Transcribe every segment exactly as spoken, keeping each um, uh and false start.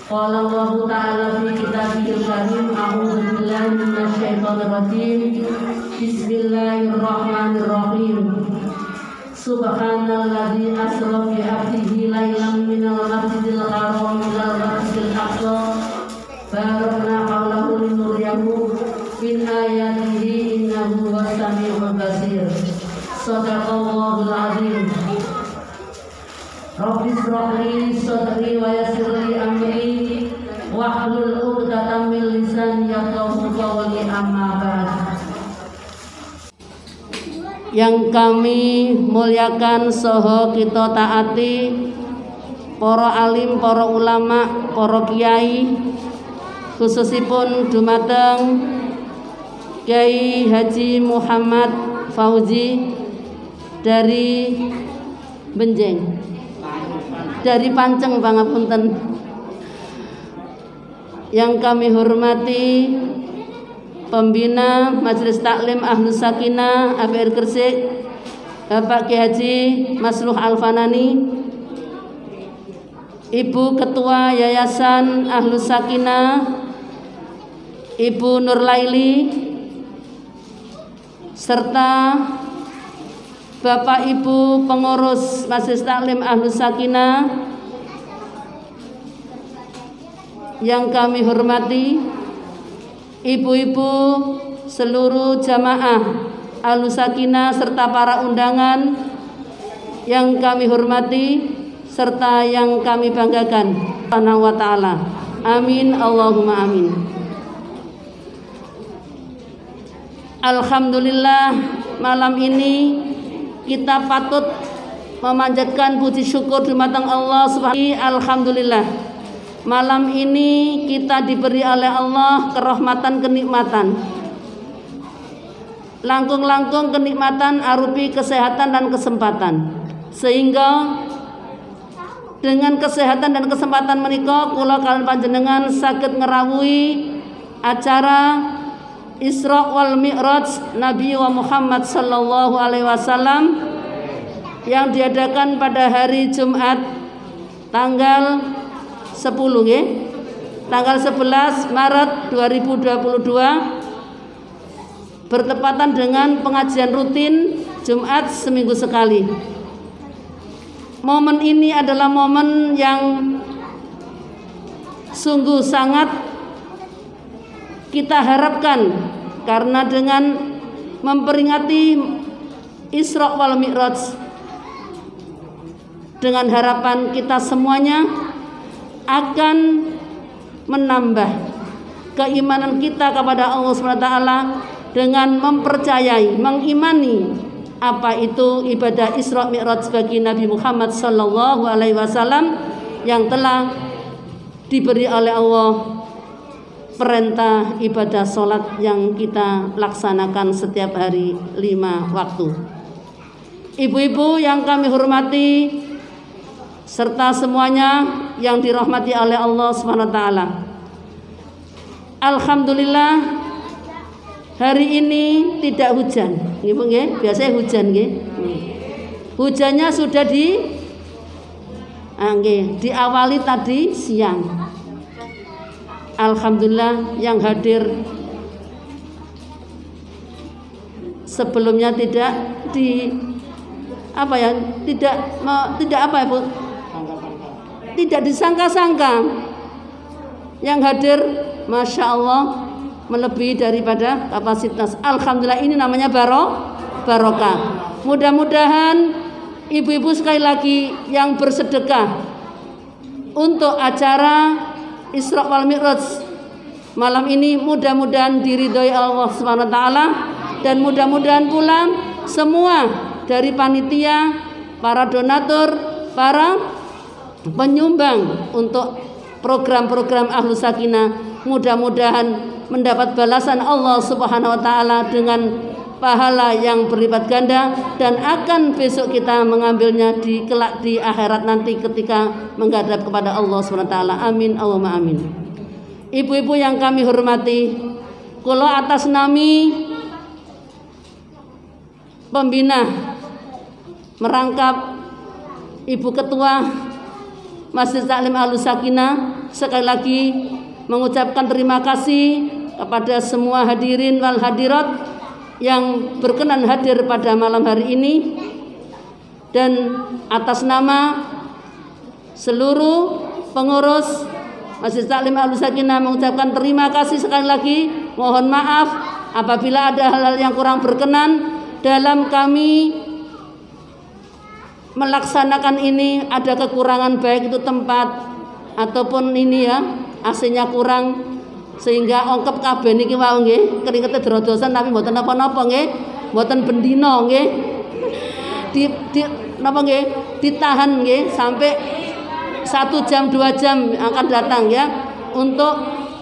Qala Allah Ta'ala fi kitabihil karim, a'udzu billahi minasyaitonir rajim. Bismillahirrahmanirrahim. Subhanalladzi asra bi 'abdihi lailan minal masjidil haram ilal masjidil aqsa barakna hawlahu linuriyahu min ayatihi innahu was-sami'ul basir. Shadaqallahul 'azim. Rabbi shrah li sadri wa yassir li amri wahlul 'uqdatam min lisani yafqahu qawli, amma ba'd. Yang kami muliakan saha kita taati para alim, para ulama, para kiai, khususipun dumateng Kiai Haji Muhammad Fauzi dari Benjeng, dari Panceng pangapunten. Yang kami hormati Pembina Majelis Taklim Ahlus Sakinah A P R Gresik, Bapak Kiai Haji Masruh Al-Fanani, Ibu Ketua Yayasan Ahlus Sakinah Ibu Nur Laili, serta Bapak Ibu pengurus Majelis Taklim Ahlus Sakinah yang kami hormati, ibu-ibu seluruh jamaah Ahlus Sakinah serta para undangan yang kami hormati serta yang kami banggakan, Subhanahu wa ta'ala. Amin, Allahumma amin. Alhamdulillah, malam ini kita patut memanjatkan puji syukur dumateng Allah Subhanahu wa ta'ala. Alhamdulillah, malam ini kita diberi oleh Allah kerahmatan kenikmatan, langkung-langkung kenikmatan arupi kesehatan dan kesempatan, sehingga dengan kesehatan dan kesempatan menika kula kalian panjenengan saged ngerawuhi acara Isra wal Mi'raj Nabi wa Muhammad sallallahu alaihi wasallam yang diadakan pada hari Jumat tanggal sepuluh ya, tanggal sebelas Maret dua ribu dua puluh dua, bertepatan dengan pengajian rutin Jumat seminggu sekali. Momen ini adalah momen yang sungguh sangat kita harapkan, karena dengan memperingati Isra wal Mi'raj, dengan harapan kita semuanya akan menambah keimanan kita kepada Allah subhanahu wa taala dengan mempercayai, mengimani apa itu ibadah Isra Mi'raj bagi Nabi Muhammad sallallahu alaihi wasallam yang telah diberi oleh Allah perintah ibadah sholat yang kita laksanakan setiap hari lima waktu. Ibu-ibu yang kami hormati serta semuanya yang dirahmati oleh Allah subhanahu wa taala, alhamdulillah hari ini tidak hujan. Nggih, biasanya hujan nggih. Hujannya sudah di ah, nggih, diawali tadi siang. Alhamdulillah yang hadir sebelumnya tidak di apa ya, tidak tidak apa ya Bu? Tidak disangka-sangka. Yang hadir Masya Allah melebihi daripada kapasitas. Alhamdulillah, ini namanya baro, barokah. Mudah-mudahan ibu-ibu sekali lagi yang bersedekah untuk acara Isra wal Mi'raj malam ini, mudah-mudahan diridhoi Allah Subhanahu wa taala, dan mudah-mudahan pula semua dari panitia, para donatur, para penyumbang untuk program-program Ahlus Sakinah mudah-mudahan mendapat balasan Allah Subhanahu wa taala dengan pahala yang berlipat ganda, dan akan besok kita mengambilnya di kelak di akhirat nanti ketika menghadap kepada Allah subhanahu wa taala. Amin Allahumma amin. Ibu-ibu yang kami hormati, kula atas nami pembina merangkap Ibu Ketua Majelis Taklim Ahlus Sakinah sekali lagi mengucapkan terima kasih kepada semua hadirin wal hadirat yang berkenan hadir pada malam hari ini, dan atas nama seluruh pengurus Masjid Taklim Ahlus Sakinah mengucapkan terima kasih sekali lagi. Mohon maaf apabila ada hal-hal yang kurang berkenan dalam kami melaksanakan ini, ada kekurangan baik itu tempat ataupun ini ya A C-nya kurang sehingga ongkep kabeh niki wau nggih keringete drodosan tapi mboten napa-napa nggih, mboten bendina nggih. Di, di napa nggih ditahan nggih sampai satu jam dua jam akan datang ya untuk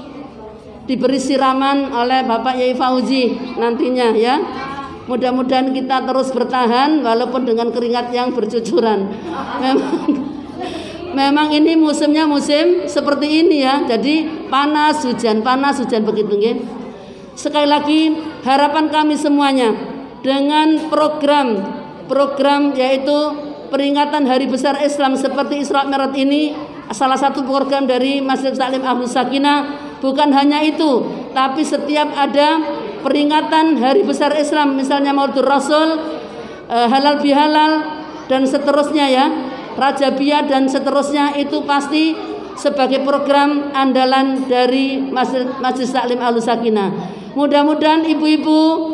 diberi siraman oleh Bapak Yai Fauzi nantinya ya. Mudah-mudahan kita terus bertahan walaupun dengan keringat yang bercucuran. Memang, memang ini musimnya musim seperti ini ya. Jadi panas hujan, panas hujan begitu nggih. Sekali lagi harapan kami semuanya dengan program program yaitu peringatan Hari Besar Islam seperti Isra Mi'raj ini, salah satu program dari Masjid Taklim Ahlus Sakinah. Bukan hanya itu, tapi setiap ada peringatan Hari Besar Islam, misalnya Maulidur Rasul, e, halal bihalal dan seterusnya ya, Rajabiyah dan seterusnya, itu pasti sebagai program andalan dari Masjid, Masjid Taklim Ahlus Sakinah. Mudah-mudahan ibu-ibu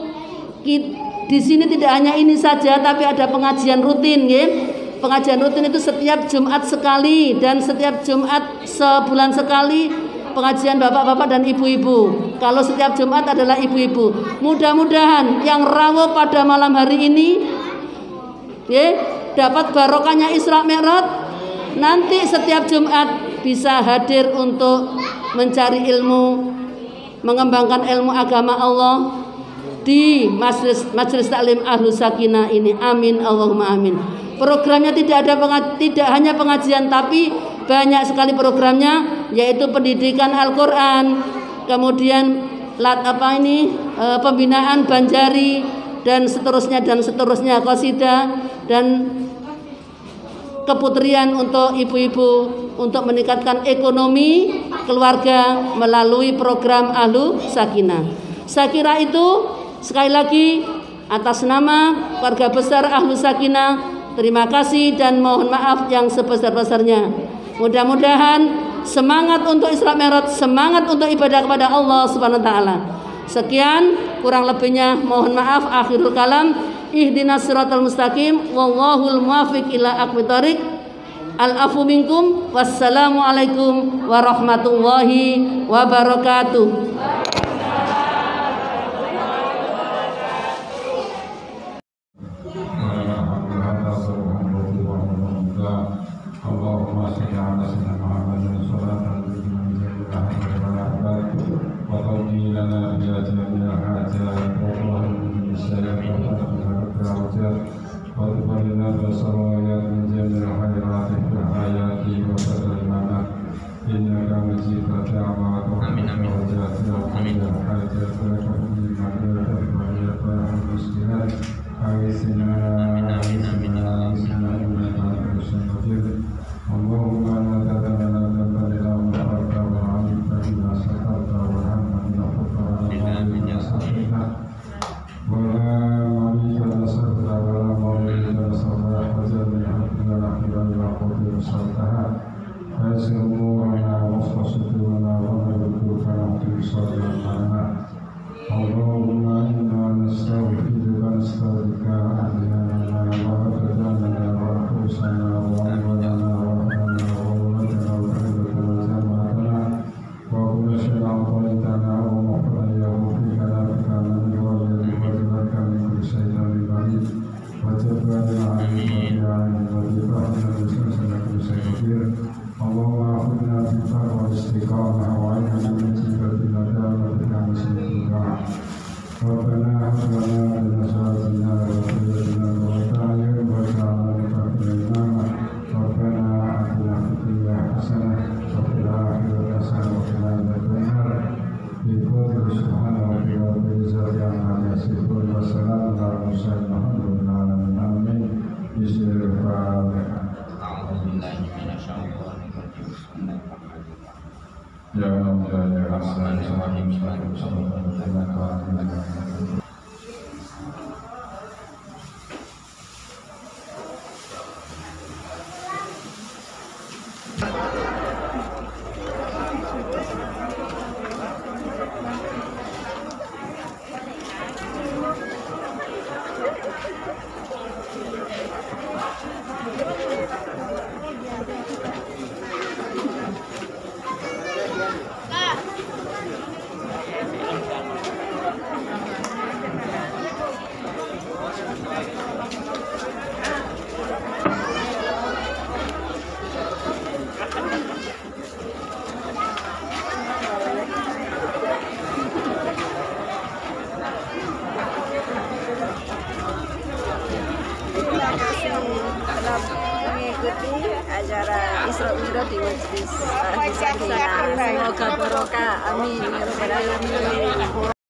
di sini tidak hanya ini saja, tapi ada pengajian rutin ya. Pengajian rutin itu setiap Jumat sekali dan setiap Jumat sebulan sekali pengajian bapak-bapak dan ibu-ibu. Kalau setiap Jumat adalah ibu-ibu. Mudah-mudahan yang rawuh pada malam hari ini ya, dapat barokahnya Isra Mi'raj. Nanti setiap Jumat bisa hadir untuk mencari ilmu, mengembangkan ilmu agama Allah di Majelis Majelis Taklim Ahlus Sakinah ini. Amin Allahumma amin. Programnya tidak ada pengaj- tidak hanya pengajian, tapi banyak sekali programnya, yaitu pendidikan Al-Qur'an, kemudian lat apa ini e, pembinaan Banjari dan seterusnya dan seterusnya, qasidah dan keputrian untuk ibu-ibu untuk meningkatkan ekonomi keluarga melalui program Ahlus Sakinah. Saya kira itu sekali lagi atas nama keluarga besar Ahlus Sakinah terima kasih dan mohon maaf yang sebesar-besarnya. Mudah-mudahan semangat untuk Isra Mi'raj, semangat untuk ibadah kepada Allah Subhanahu wa taala. Sekian, kurang lebihnya mohon maaf. Akhirul kalam, ihdinas siratal mustaqim, wallahul muwaffiq ila aqwamit thoriq. Al-afu minkum, wassalamualaikum warahmatullahi wabarakatuh. Allahumma shalli ala sayyidina Muhammadin salatan wa qawli lana bi ajma'il hajat wa qawli sayyidina Muhammadin wa tubalina basaraya min jamil khairati fil hayati wa sallimana innaka majibul da'wat wa amin amin amin hajat wa qawli lana bi muslimat awisina amin amin amin Allahumma la tadana lana illa ma amarta wa 'alimta bima satarta wa hamdana wa bima satarta wa la ma'alika nasarta wa la ma'alika nasarta hajar min hamdina lahira wa qawli rasultaha fasiru wa la wasfasutu wa la wa'aduku kana'atu sallallahu Allahumma inna nastaghfiruka nastaghfiruka ahlina wa abadana wa kusana wa amalana Bismillahirrahmanirrahim. Ya Allah ya Rasul sallallahu alaihi wasallam. Telah mengikuti acara Isra Mi'raj di Majlis Al-Hizbiyah. Semoga barokah, amin ya rabbal alamin.